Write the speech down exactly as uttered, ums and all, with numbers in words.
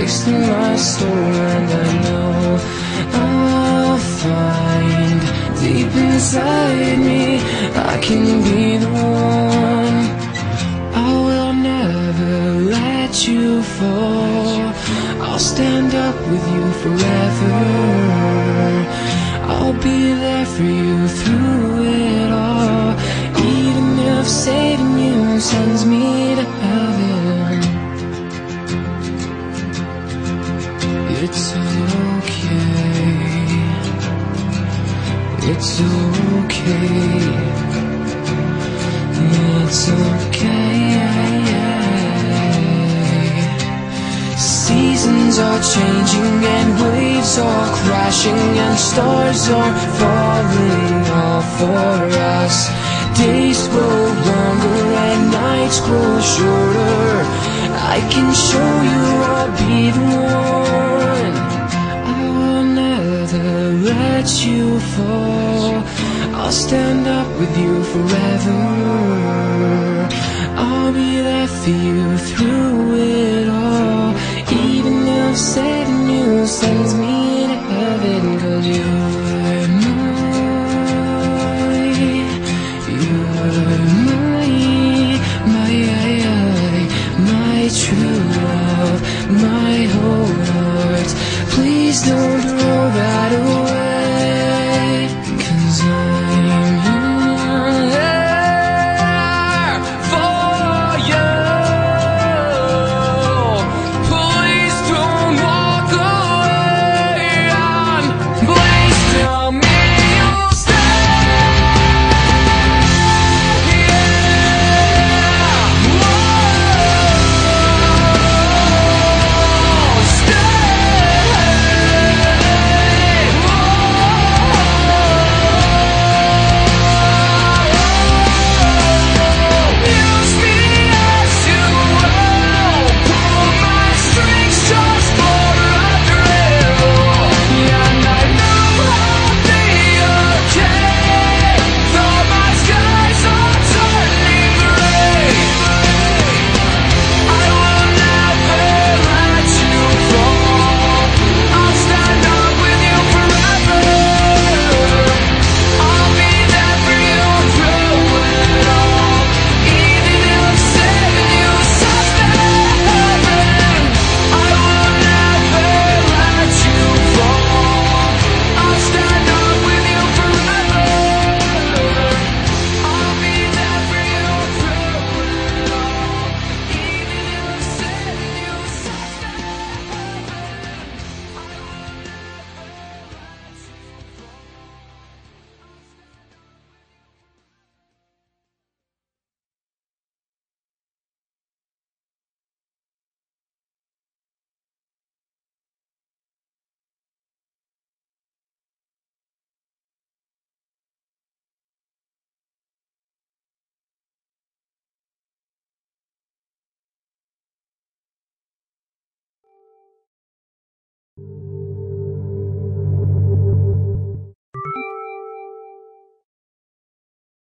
speaks to my soul, and I know I'll find deep inside me I can be the one. I will never let you fall. I'll stand up with you forever. I'll be there for you through it all, even if saving you sends me to heaven. It's okay, it's okay, it's okay. Seasons are changing and waves are crashing and stars are falling all for us. Days grow longer and nights grow shorter. I can show you I'll be the one. I will never let you fall. I'll stand up with you forever. I'll be there for you through it all, even if saving you sends me to heaven. 'Cause you're mine, you're mine, my, my true love, my whole heart. Please don't